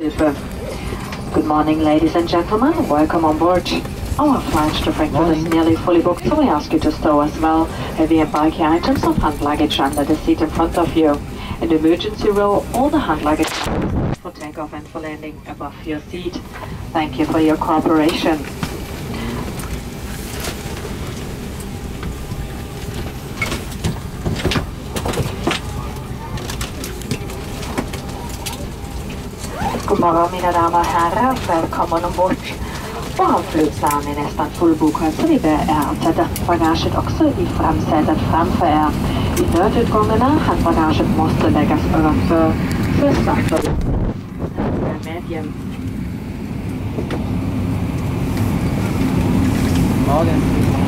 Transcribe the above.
Good morning, ladies and gentlemen. Welcome on board. Our flight to Frankfurt is nearly fully booked, so we ask you to stow as well heavy and bulky items of hand luggage under the seat in front of you. In the emergency row, all the hand luggage for takeoff and for landing above your seat. Thank you for your cooperation. God morgon mina damer och herrar, välkommen ombord. Våra flygplan är nästan fullbokade så vi ber er att sätta bagaget också i framsätet framför er. I nödutgångarna handbagaget måste läggas över första medien. Morgen.